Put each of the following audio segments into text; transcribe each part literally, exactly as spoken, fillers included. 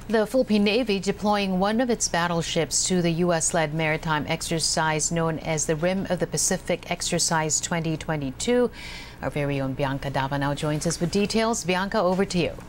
The Philippine Navy deploying one of its battleships to the U S-led maritime exercise known as the Rim of the Pacific Exercise twenty twenty-two. Our very own Bianca Dava now joins us with details. Bianca, over to you.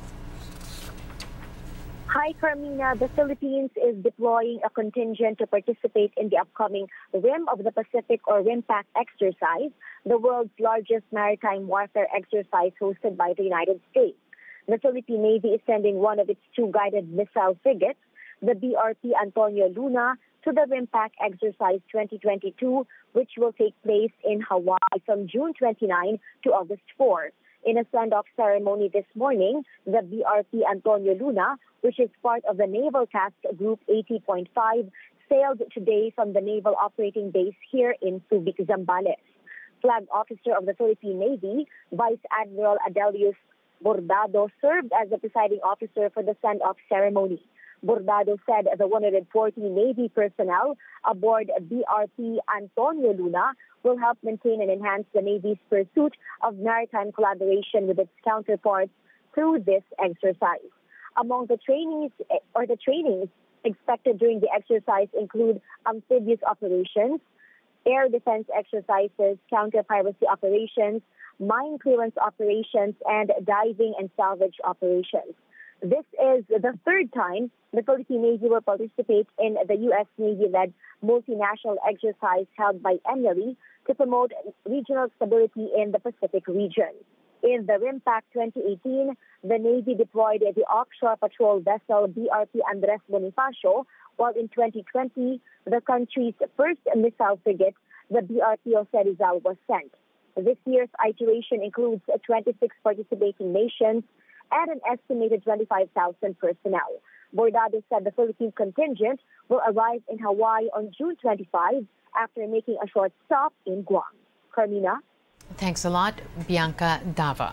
Hi, Carmina. The Philippines is deploying a contingent to participate in the upcoming Rim of the Pacific or RIMPAC exercise, the world's largest maritime warfare exercise hosted by the United States. The Philippine Navy is sending one of its two guided missile frigates, the B R P Antonio Luna, to the RIMPAC exercise twenty twenty-two, which will take place in Hawaii from June twenty-ninth to August fourth. In a send-off ceremony this morning, the B R P Antonio Luna, which is part of the Naval Task Group eighty point five, sailed today from the Naval Operating Base here in Subic, Zambales. Flag Officer of the Philippine Navy, Vice Admiral Adelius Bordado, served as the presiding officer for the send-off ceremony. Bordado said the one hundred forty Navy personnel aboard B R P Antonio Luna will help maintain and enhance the Navy's pursuit of maritime collaboration with its counterparts through this exercise. Among the trainees or the trainings expected during the exercise include amphibious operations, air defense exercises, counter-piracy operations, mine clearance operations, and diving and salvage operations. This is the third time the Philippine Navy will participate in the U S Navy-led multinational exercise held by M N L E to promote regional stability in the Pacific region. In the RIMPAC twenty eighteen, the Navy deployed the offshore patrol vessel B R P Andres Bonifacio, while in twenty twenty, the country's first missile frigate, the B R P Jose Rizal, was sent. This year's iteration includes twenty-six participating nations and an estimated twenty-five thousand personnel. Bordado said the Philippine contingent will arrive in Hawaii on June twenty-fifth after making a short stop in Guam. Carmina? Thanks a lot, Bianca Dava.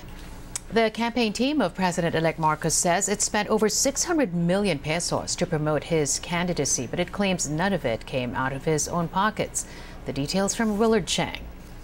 The campaign team of President-elect Marcos says it spent over six hundred million pesos to promote his candidacy, but it claims none of it came out of his own pockets. The details from Willard Chang.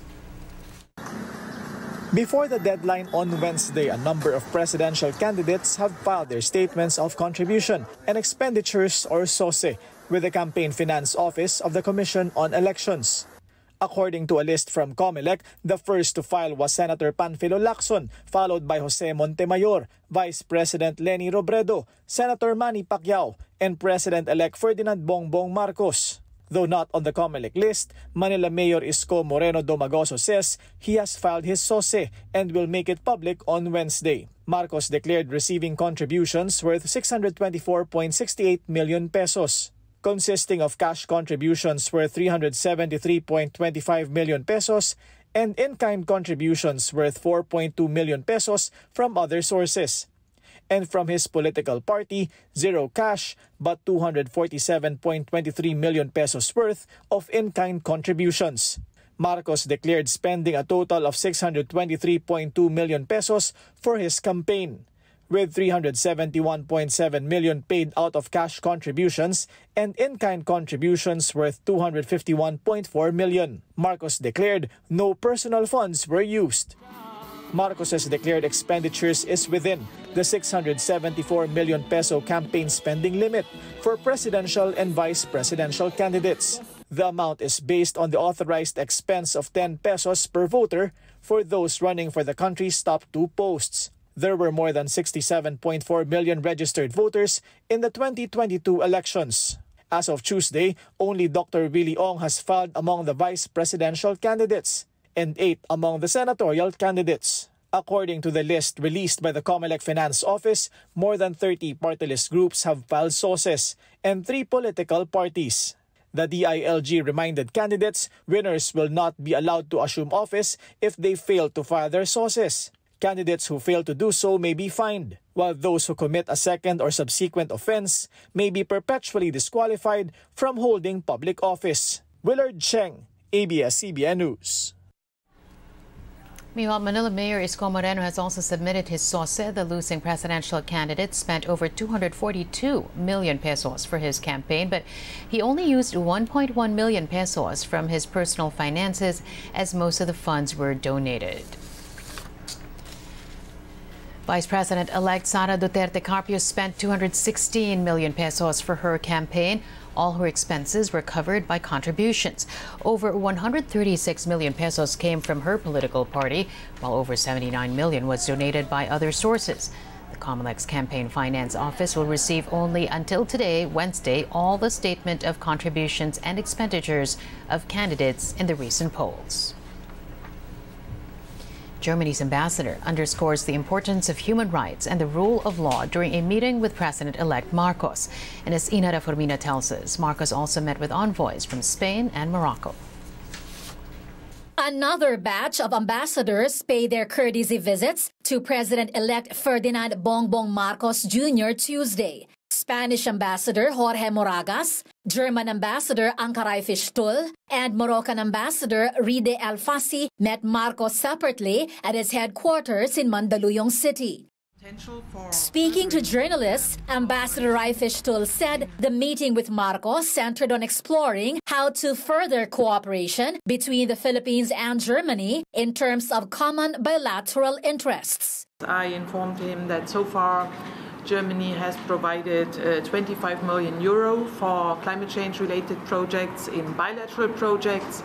Before the deadline on Wednesday, a number of presidential candidates have filed their statements of contribution and expenditures, or S O S E, with the Campaign Finance Office of the Commission on Elections. According to a list from COMELEC, the first to file was Senator Panfilo Lacson, followed by Jose Montemayor, Vice President Leni Robredo, Senator Manny Pacquiao, and President-elect Ferdinand Bongbong Marcos. Though not on the COMELEC list, Manila Mayor Isko Moreno Domagoso says he has filed his S O S E and will make it public on Wednesday. Marcos declared receiving contributions worth six hundred twenty-four point six eight million pesos, consisting of cash contributions worth three hundred seventy-three point two five million pesos and in-kind contributions worth four point two million pesos from other sources. And from his political party, zero cash but two hundred forty-seven point two three million pesos worth of in-kind contributions. Marcos declared spending a total of six hundred twenty-three point two million pesos for his campaign, with three hundred seventy-one point seven million paid out of cash contributions and in-kind contributions worth two hundred fifty-one point four million. Marcos declared no personal funds were used. Marcos's declared expenditures is within the six hundred seventy-four million peso campaign spending limit for presidential and vice presidential candidates. The amount is based on the authorized expense of ten pesos per voter for those running for the country's top two posts. There were more than sixty-seven point four million registered voters in the twenty twenty-two elections. As of Tuesday, only Doctor Willie Ong has filed among the vice presidential candidates and eight among the senatorial candidates. According to the list released by the COMELEC Finance Office, more than thirty party list groups have filed S O S Es and three political parties. The D I L G reminded candidates winners will not be allowed to assume office if they fail to file their S O S Es. Candidates who fail to do so may be fined, while those who commit a second or subsequent offense may be perpetually disqualified from holding public office. Willard Cheng, A B S C B N News. Meanwhile, Manila Mayor Isko Moreno has also submitted his S O S E. The losing presidential candidate spent over two hundred forty-two million pesos for his campaign, but he only used one point one million pesos from his personal finances, as most of the funds were donated. Vice President-elect Sara Duterte Carpio spent two hundred sixteen million pesos for her campaign. All her expenses were covered by contributions. Over one hundred thirty-six million pesos came from her political party, while over seventy-nine million was donated by other sources. The COMELEC's Campaign Finance Office will receive only until today, Wednesday, all the statement of contributions and expenditures of candidates in the recent polls. Germany's ambassador underscores the importance of human rights and the rule of law during a meeting with President-elect Marcos. And as Ina Reformina tells us, Marcos also met with envoys from Spain and Morocco. Another batch of ambassadors paid their courtesy visits to President-elect Ferdinand Bongbong Marcos Junior Tuesday. Spanish Ambassador Jorge Moragas, German Ambassador Ankaray Fischtul, and Moroccan Ambassador Ride El Fassi met Marcos separately at his headquarters in Mandaluyong City. Speaking to journalists, Ambassador Rai Fischtul said the meeting with Marcos centered on exploring how to further cooperation between the Philippines and Germany in terms of common bilateral interests. I informed him that so far Germany has provided uh, twenty-five million euro for climate change related projects in bilateral projects,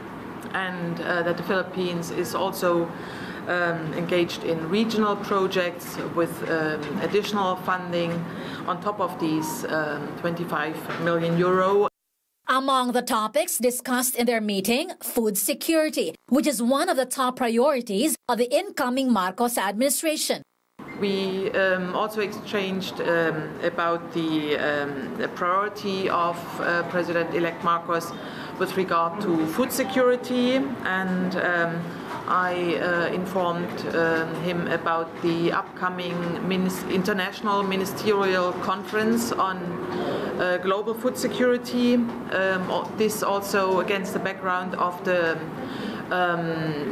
and uh, that the Philippines is also um, engaged in regional projects with um, additional funding on top of these um, twenty-five million euro. Among the topics discussed in their meeting, food security, which is one of the top priorities of the incoming Marcos administration. We um, also exchanged um, about the, um, the priority of uh, President-elect Marcos with regard to food security, and um, I uh, informed uh, him about the upcoming minis international ministerial conference on uh, global food security. Um, this also against the background of the Um,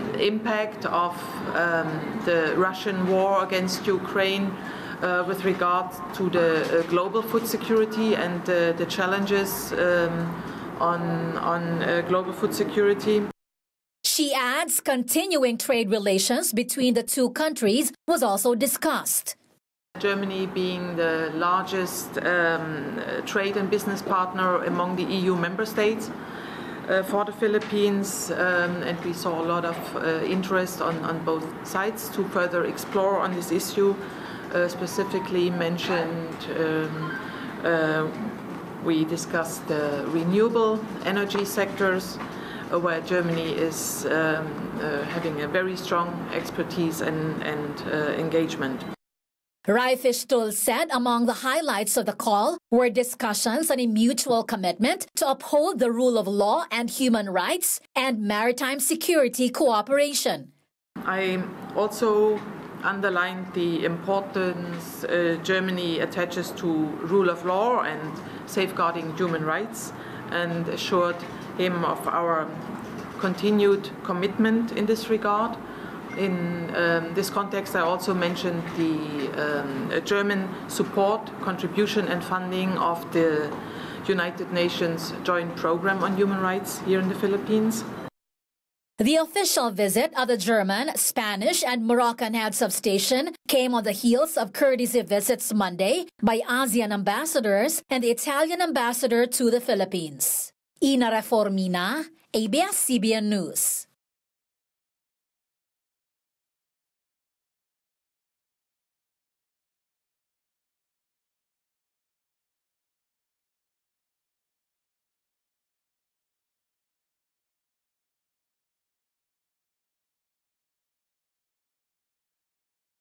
impact of um, the Russian war against Ukraine uh, with regard to the uh, global food security and uh, the challenges um, on, on uh, global food security. She adds continuing trade relations between the two countries was also discussed. Germany being the largest um, trade and business partner among the E U member states, Uh, for the Philippines, um, and we saw a lot of uh, interest on, on both sides to further explore on this issue. Uh, specifically mentioned, um, uh, we discussed the renewable energy sectors, uh, where Germany is um, uh, having a very strong expertise and, and uh, engagement. Rai Fischtul said among the highlights of the call were discussions on a mutual commitment to uphold the rule of law and human rights and maritime security cooperation. I also underlined the importance uh, Germany attaches to rule of law and safeguarding human rights, and assured him of our continued commitment in this regard. In um, this context, I also mentioned the um, German support, contribution and funding of the United Nations Joint Program on Human Rights here in the Philippines. The official visit of the German, Spanish and Moroccan heads of station came on the heels of courtesy visits Monday by ASEAN ambassadors and the Italian ambassador to the Philippines. Ina Reformina, A B S C B N News.